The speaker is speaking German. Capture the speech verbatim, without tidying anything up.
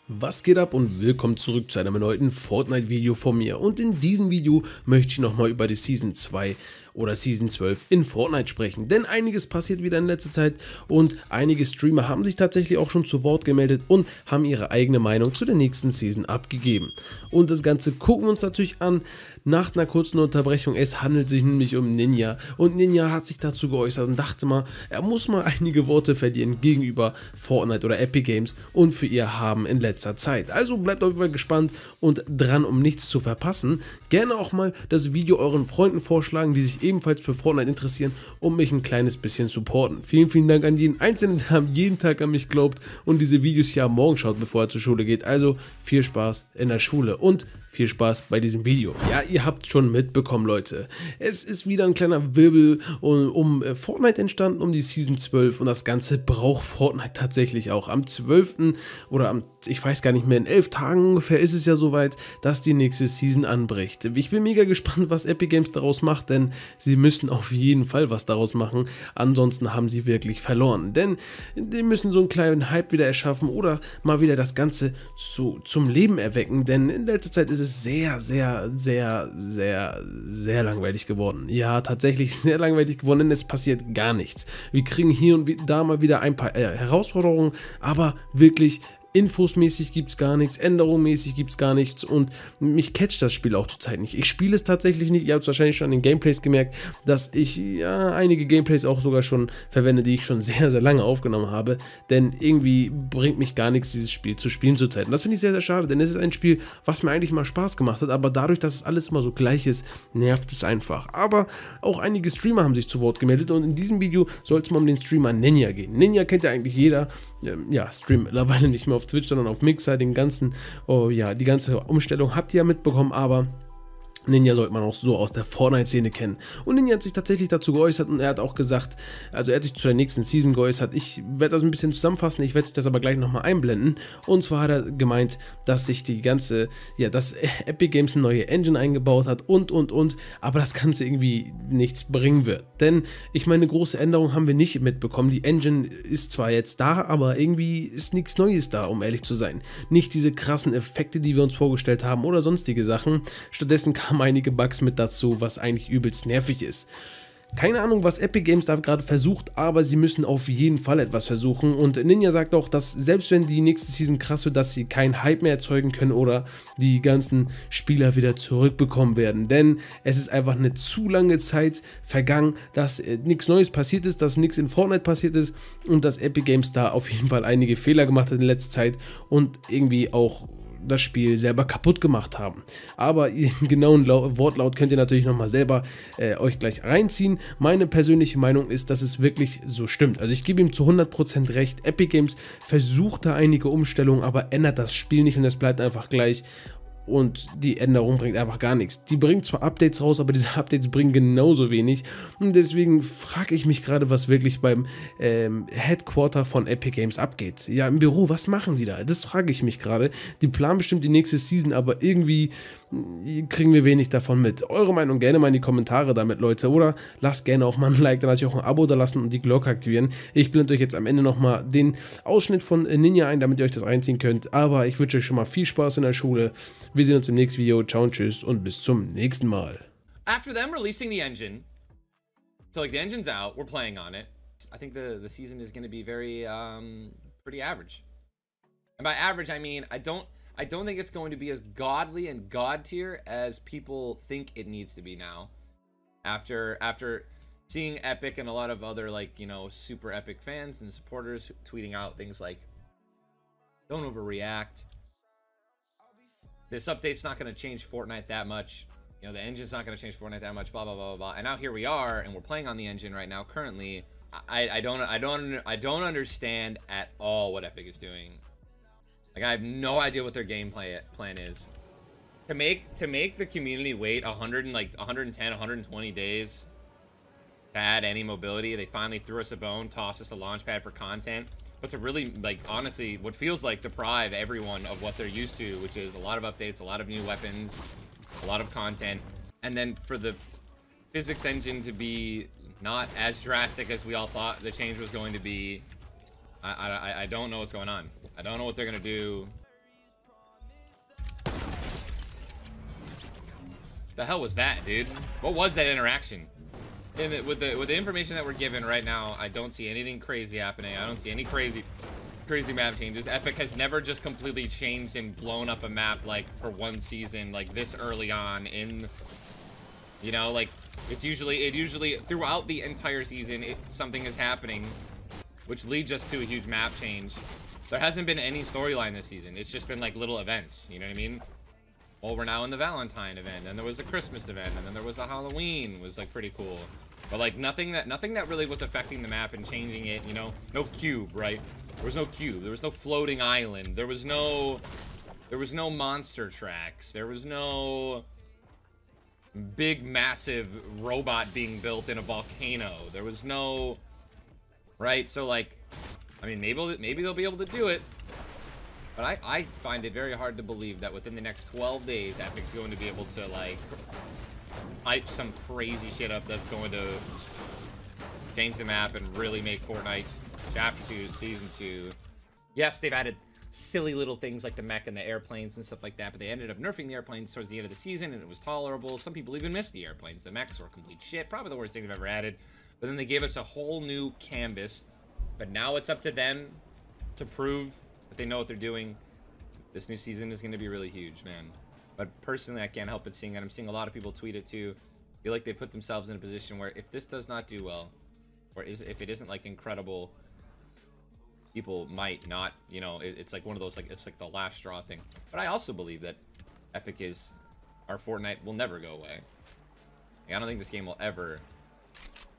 Was geht ab und willkommen zurück zu einem erneuten Fortnite-Video von mir. Und in diesem Video möchte ich nochmal über die Season zwei oder Season zwölf in Fortnite sprechen. Denn einiges passiert wieder in letzter Zeit und einige Streamer haben sich tatsächlich auch schon zu Wort gemeldet und haben ihre eigene Meinung zu der nächsten Season abgegeben. Und das Ganze gucken wir uns natürlich an nach einer kurzen Unterbrechung. Es handelt sich nämlich um Ninja und Ninja hat sich dazu geäußert und dachte mal, er muss mal einige Worte verlieren gegenüber Fortnite oder Epic Games und für ihr Haben in letzter Zeit. Also bleibt auf jeden Fall gespannt und dran, um nichts zu verpassen. Gerne auch mal das Video euren Freunden vorschlagen, die sich ebenfalls für Fortnite interessieren und mich ein kleines bisschen supporten. Vielen, vielen Dank an jeden Einzelnen, der jeden Tag an mich glaubt und diese Videos hier am Morgen schaut, bevor er zur Schule geht. Also viel Spaß in der Schule und viel Spaß bei diesem Video. Ja, ihr habt schon mitbekommen, Leute. Es ist wieder ein kleiner Wirbel um, um Fortnite entstanden, um die Season zwölf und das Ganze braucht Fortnite tatsächlich auch. Am zwölften oder am, ich weiß gar nicht mehr, in elf Tagen ungefähr ist es ja soweit, dass die nächste Season anbricht. Ich bin mega gespannt, was Epic Games daraus macht, denn sie müssen auf jeden Fall was daraus machen. Ansonsten haben sie wirklich verloren, denn die müssen so einen kleinen Hype wieder erschaffen oder mal wieder das Ganze zu, zum Leben erwecken, denn in letzter Zeit ist es ist sehr, sehr, sehr, sehr, sehr langweilig geworden. Ja, tatsächlich sehr langweilig geworden, denn es passiert gar nichts. Wir kriegen hier und da mal wieder ein paar äh, Herausforderungen, aber wirklich infosmäßig gibt es gar nichts, änderungsmäßig gibt es gar nichts und mich catcht das Spiel auch zurzeit nicht. Ich spiele es tatsächlich nicht, ihr habt es wahrscheinlich schon in den Gameplays gemerkt, dass ich ja einige Gameplays auch sogar schon verwende, die ich schon sehr, sehr lange aufgenommen habe, denn irgendwie bringt mich gar nichts, dieses Spiel zu spielen zurzeit. Und das finde ich sehr, sehr schade, denn es ist ein Spiel, was mir eigentlich mal Spaß gemacht hat, aber dadurch, dass es alles immer so gleich ist, nervt es einfach. Aber auch einige Streamer haben sich zu Wort gemeldet und in diesem Video soll es mal um den Streamer Ninja gehen. Ninja kennt ja eigentlich jeder, ja, streamt mittlerweile nicht mehr auf Twitch, sondern auf Mixer, den ganzen, oh ja, die ganze Umstellung habt ihr ja mitbekommen, aber Ninja sollte man auch so aus der Fortnite-Szene kennen. Und Ninja hat sich tatsächlich dazu geäußert und er hat auch gesagt, also er hat sich zu der nächsten Season geäußert. Ich werde das ein bisschen zusammenfassen, ich werde das aber gleich nochmal einblenden. Und zwar hat er gemeint, dass sich die ganze, ja, dass Epic Games eine neue Engine eingebaut hat und, und, und, aber das Ganze irgendwie nichts bringen wird. Denn, ich meine, große Änderungen haben wir nicht mitbekommen. Die Engine ist zwar jetzt da, aber irgendwie ist nichts Neues da, um ehrlich zu sein. Nicht diese krassen Effekte, die wir uns vorgestellt haben oder sonstige Sachen. Stattdessen kam einige Bugs mit dazu, was eigentlich übelst nervig ist. Keine Ahnung, was Epic Games da gerade versucht, aber sie müssen auf jeden Fall etwas versuchen und Ninja sagt auch, dass selbst wenn die nächste Season krass wird, dass sie keinen Hype mehr erzeugen können oder die ganzen Spieler wieder zurückbekommen werden, denn es ist einfach eine zu lange Zeit vergangen, dass äh, nichts Neues passiert ist, dass nichts in Fortnite passiert ist und dass Epic Games da auf jeden Fall einige Fehler gemacht hat in letzter Zeit und irgendwie auch das Spiel selber kaputt gemacht haben. Aber den genauen Lau Wortlaut könnt ihr natürlich nochmal selber äh, euch gleich reinziehen. Meine persönliche Meinung ist, dass es wirklich so stimmt. Also ich gebe ihm zu hundert Prozent recht. Epic Games versucht da einige Umstellungen, aber ändert das Spiel nicht und es bleibt einfach gleich. Und die Änderung bringt einfach gar nichts. Die bringen zwar Updates raus, aber diese Updates bringen genauso wenig. Und deswegen frage ich mich gerade, was wirklich beim ähm, Headquarter von Epic Games abgeht. Ja, im Büro, was machen die da? Das frage ich mich gerade. Die planen bestimmt die nächste Season, aber irgendwie kriegen wir wenig davon mit. Eure Meinung gerne mal in die Kommentare damit, Leute. Oder lasst gerne auch mal ein Like, dann natürlich auch ein Abo da lassen und die Glocke aktivieren. Ich blende euch jetzt am Ende nochmal den Ausschnitt von Ninja ein, damit ihr euch das reinziehen könnt. Aber ich wünsche euch schon mal viel Spaß in der Schule. Wir sehen uns im nächsten Video. Ciao und tschüss und bis zum nächsten Mal. After them releasing the engine, so like the engine's out, we're playing on it. I think the the season is going to be very um pretty average. And by average, I mean I don't I don't think it's going to be as godly and god tier as people think it needs to be now. After after seeing Epic and a lot of other, like, you know, super Epic fans and supporters tweeting out things like, "Don't overreact. This update's not going to change Fortnite that much. You know, the engine's not going to change Fortnite that much, blah, blah, blah, blah, blah." And now here we are, and we're playing on the engine right now currently. I, I don't I don't I don't understand at all what Epic is doing. Like, I have no idea what their game play, plan is. To make to make the community wait one hundred and like one hundred ten, one hundred twenty days to add any mobility, they finally threw us a bone, tossed us a launch pad for content. But to really, like, honestly, what feels like deprive everyone of what they're used to, which is a lot of updates, a lot of new weapons, a lot of content, and then for the physics engine to be not as drastic as we all thought the change was going to be. I, I, I don't know what's going on. I don't know what they're going to do. The hell was that, dude? What was that interaction? And it, with the with the information that we're given right now, I don't see anything crazy happening. I don't see any crazy crazy map changes. Epic has never just completely changed and blown up a map like for one season, like this early on in, you know, like it's usually it usually throughout the entire season it, something is happening, which leads us to a huge map change. There hasn't been any storyline this season. It's just been like little events. You know what I mean? Well, we're now in the Valentine event, and there was a Christmas event, and then there was a Halloween. Was like pretty cool. But like nothing that nothing that really was affecting the map and changing it, you know? No cube, right? There was no cube. There was no floating island. There was no there was no monster tracks. There was no big massive robot being built in a volcano. There was no right? So like I mean, maybe maybe they'll be able to do it. But I, I find it very hard to believe that within the next twelve days, Epic's going to be able to, like, hype some crazy shit up that's going to change the map and really make Fortnite Chapter two, Season two. Yes, they've added silly little things like the mech and the airplanes and stuff like that, but they ended up nerfing the airplanes towards the end of the season, and it was tolerable. Some people even missed the airplanes. The mechs were complete shit. Probably the worst thing they've ever added. But then they gave us a whole new canvas. But now it's up to them to prove that they know what they're doing. This new season is going to be really huge, man. But personally, I can't help but seeing it. I'm seeing a lot of people tweet it too. I feel like they put themselves in a position where if this does not do well, or is, if it isn't like incredible, people might not, you know, it, it's like one of those, like, it's like the last straw thing. But I also believe that Epic is, our Fortnite will never go away. Like, I don't think this game will ever